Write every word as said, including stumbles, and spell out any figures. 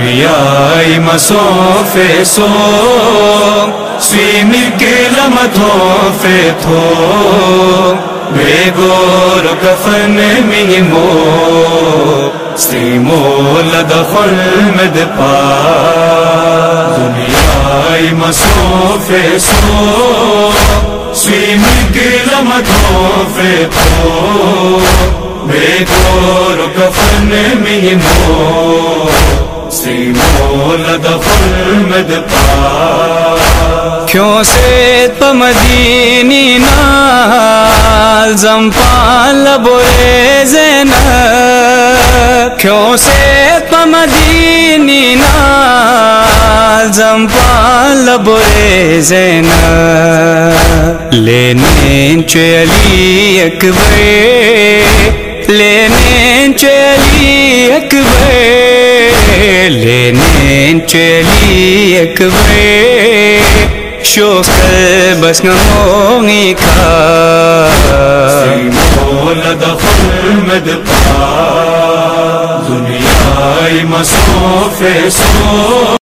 دنیای مسوف سو سویمی کلمتوں فتو بے گور کفن میمو سیمو لدخل مد پا دنیای مسوف سو سویمی کلمتوں فتو بے گور کفن میمو سیمو لدخل مد پا کیوں سے مدینی نال زمپان لبوئے زینب کیوں سے مدینی نال زمپان لبوئے زینب لینے چلی اکبر لینے چلی اکبر لینے چلی اکبر شوق بس نمونگی کا سیمو لدخل مد پا دنیای مسوف سو